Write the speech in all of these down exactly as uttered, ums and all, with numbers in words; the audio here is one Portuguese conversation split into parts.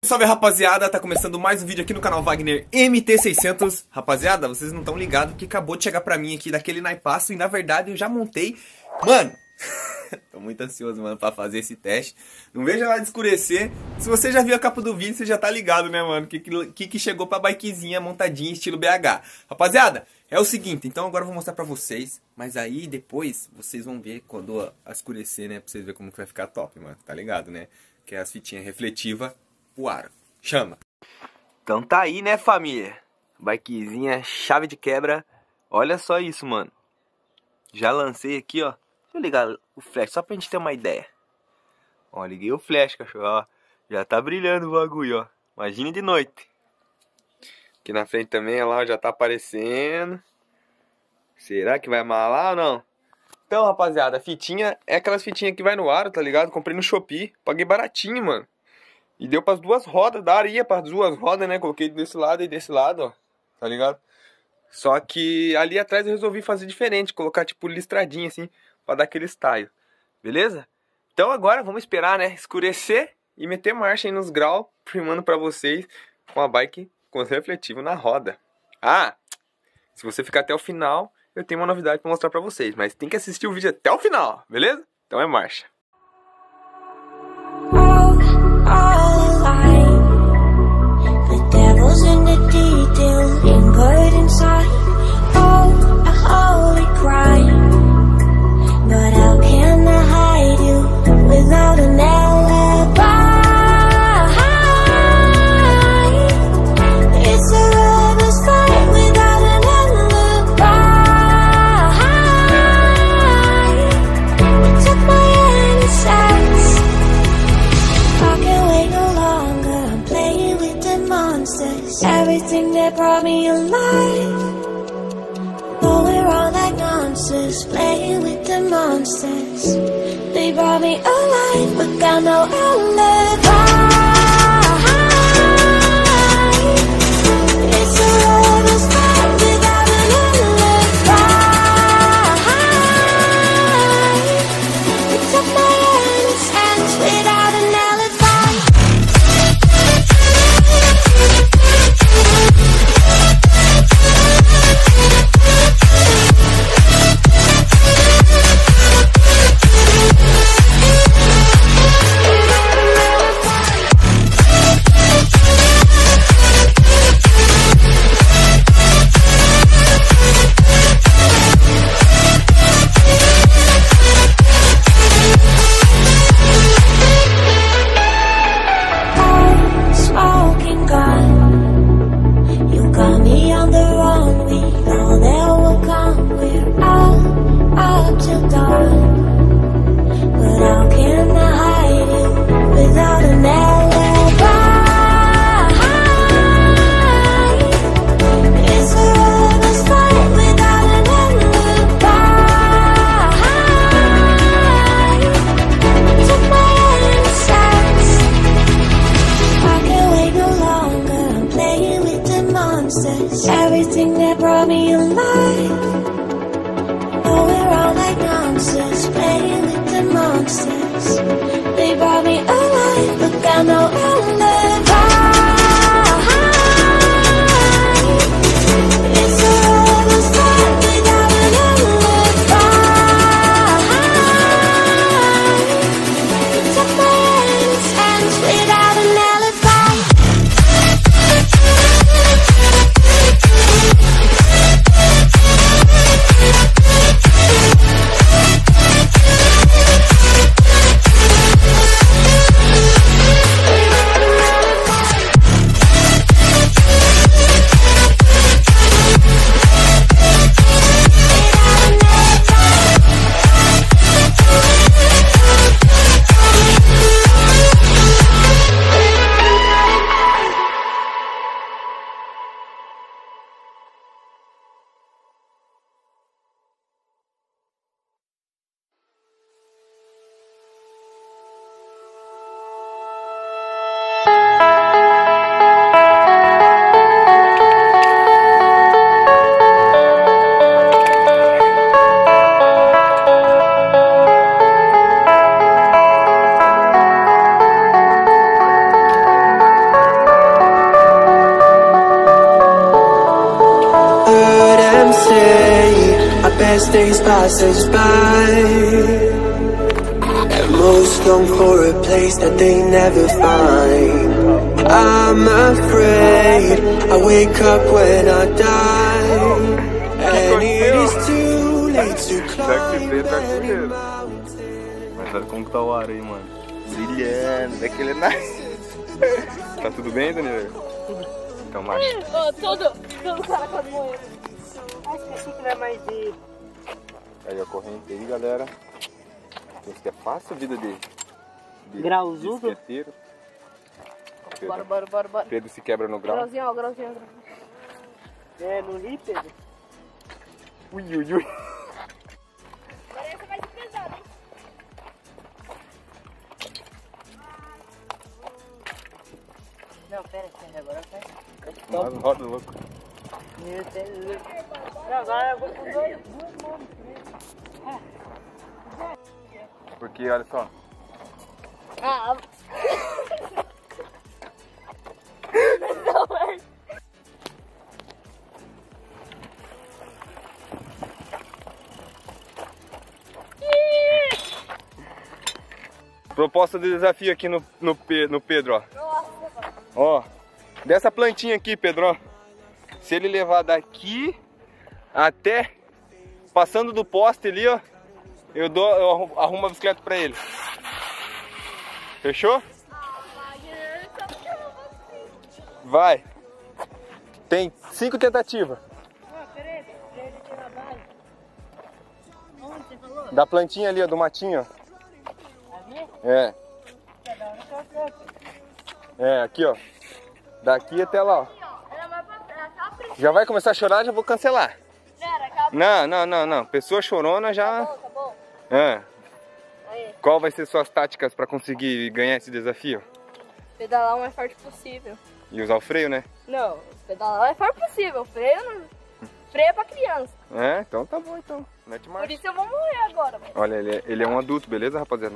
Salve rapaziada, tá começando mais um vídeo aqui no canal Wagner M T seiscentos. Rapaziada, vocês não estão ligados que acabou de chegar pra mim aqui daquele naipaço e na verdade eu já montei. Mano, tô muito ansioso, mano, pra fazer esse teste. Não vejo ela de escurecer. Se você já viu a capa do vídeo, você já tá ligado, né, mano? Que que, que chegou pra bikezinha montadinha estilo B H. Rapaziada, é o seguinte, então agora eu vou mostrar pra vocês. Mas aí depois vocês vão ver quando escurecer, né? Pra vocês verem como que vai ficar top, mano. Tá ligado, né? Que é as fitinhas refletivas. O aro. Chama. Então tá aí, né, família? Bikezinha, chave de quebra. Olha só isso, mano. Já lancei aqui, ó. Deixa eu ligar o flash, só pra gente ter uma ideia. Ó, liguei o flash, cachorro, ó. Já tá brilhando o bagulho, ó. Imagine de noite. Aqui na frente também, olha lá, já tá aparecendo. Será que vai malar ou não? Então, rapaziada, a fitinha é aquelas fitinhas que vai no aro, tá ligado? Comprei no Shopee. Paguei baratinho, mano. E deu para as duas rodas, daria para as duas rodas, né? Coloquei desse lado e desse lado, ó. Tá ligado? Só que ali atrás eu resolvi fazer diferente. Colocar tipo listradinha assim, para dar aquele style. Beleza? Então agora vamos esperar, né? Escurecer e meter marcha aí nos graus. Filmando para vocês com a bike com refletivo na roda. Ah! Se você ficar até o final, eu tenho uma novidade para mostrar para vocês. Mas tem que assistir o vídeo até o final, beleza? Então é marcha. In the detail, lingered inside. Oh, a holy crime. But how can I hide you without an alibi? It's a lover's fight without an alibi. You took my innocence. I can't wait no longer. I'm playing with the monsters. Everything that brought me alive. Though we're all like monsters, playing with the monsters. They brought me alive, but got no alibi. It's a lover's fight without an alibi. You took my innocence without an alibi. Everything that brought me alive. Oh, we're all like monsters, playing with the monsters. They brought me alive, but got no alibi. It's a lover's fight without an alibi. You took my innocence without an alibi. don't say our best days pass us by, and most long for a place that they never find. I'm afraid I wake up when I die, and it is too late to climb any mountain. Mas olha como que tá o ar aí, mano. Brilhando, daquele nice. Tá tudo bem, Danilo? Tudo. Então, macho. Oh, todo, todo cara com moeda. Ah, esqueci que não é mais de... Aí a corrente aí, galera. Pensa que é fácil a vida de... de Grauzudo? de esqueteiro. Bora, bora, bora, bora. Pedro se quebra no grau. Grauzinho, ó, grauzinho, grauzinho. É, no rio, Pedro? Ui, ui, ui. Agora essa vai ser pesada, hein? Não, pera, pera, agora vai. Nossa, roda louco. Meu Deus. Não, agora eu vou com dois. Porque, olha só. Ah, não, velho. Proposta de desafio aqui no, no, no Pedro, ó. Nossa, Ó, dessa plantinha aqui, Pedro, ó. Se ele levar daqui até passando do poste ali, ó, eu dou, eu arrumo a bicicleta pra ele. Fechou? Vai. Tem cinco tentativas. Ah, peraí, peraí, ele tirar a base. Onde você falou? Da plantinha ali, ó, do matinho, ó. Ali? É. Quer dar uma coisa? É, aqui, ó. Daqui até lá, ó. Era mais pra trás, tá pra... Já vai começar a chorar, já vou cancelar. Pera, acaba. Não, não, não, não. Pessoa chorona já... Tá bom, tá bom. É. Aí, Qual vai ser suas táticas pra conseguir ganhar esse desafio? pedalar o mais forte possível. E usar o freio, né? Não, pedalar o mais forte possível. Freio, não... Freio é pra criança. É, então tá bom, então. Mete Por marcha. isso eu vou morrer agora, mano. Olha, ele é, ele é um adulto, beleza, rapaziada?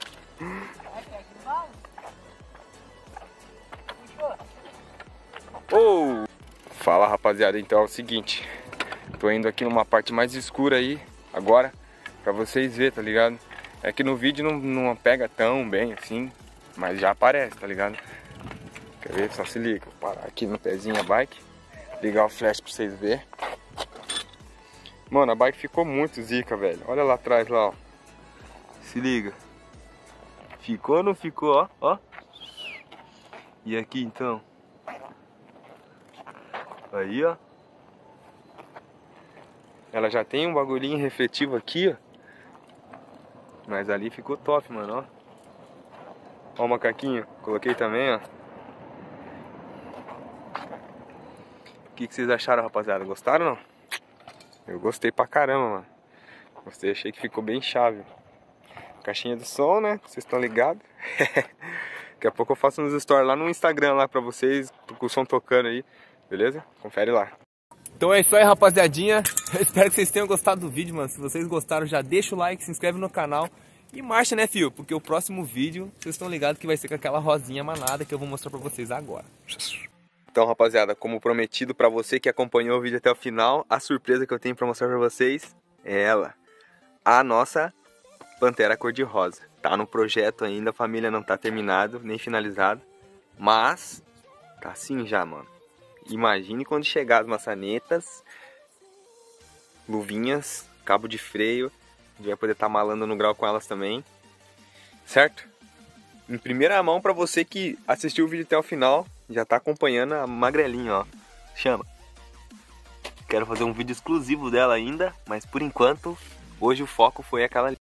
Oh! Fala, rapaziada, então é o seguinte. Tô indo aqui numa parte mais escura aí, agora, pra vocês verem, tá ligado? É que no vídeo não, não pega tão bem assim, mas já aparece, tá ligado? Quer ver? Só se liga. Vou parar aqui no pezinho a bike, ligar o flash pra vocês verem. Mano, a bike ficou muito zica, velho. Olha lá atrás, lá, ó. Se liga. Ficou ou não ficou, ó? Ó. E aqui, então. Aí, ó. Ela já tem um bagulhinho refletivo aqui, ó. Mas ali ficou top, mano, ó. Ó o macaquinho. Coloquei também, ó. O que, que vocês acharam, rapaziada? Gostaram ou não? Eu gostei pra caramba, mano. Gostei, achei que ficou bem chave. Caixinha de som, né? Vocês estão ligados? Daqui a pouco eu faço uns stories lá no Instagram lá pra vocês, com o som tocando aí, beleza? Confere lá. Então é isso aí, rapaziadinha. Eu espero que vocês tenham gostado do vídeo, mano. Se vocês gostaram, já deixa o like, se inscreve no canal e marcha, né, fio? Porque o próximo vídeo, vocês estão ligados que vai ser com aquela rosinha manada que eu vou mostrar pra vocês agora. Então, rapaziada, como prometido pra você que acompanhou o vídeo até o final, a surpresa que eu tenho pra mostrar pra vocês é ela. A nossa Pantera cor-de-rosa. Tá no projeto ainda, a família não tá terminado, nem finalizado. Mas, tá assim já, mano. Imagine quando chegar as maçanetas, luvinhas, cabo de freio. A gente vai poder estar malando no grau com elas também. Certo? Em primeira mão pra você que assistiu o vídeo até o final, já tá acompanhando a magrelinha, ó. Chama. Quero fazer um vídeo exclusivo dela ainda, mas por enquanto, hoje o foco foi aquela ali.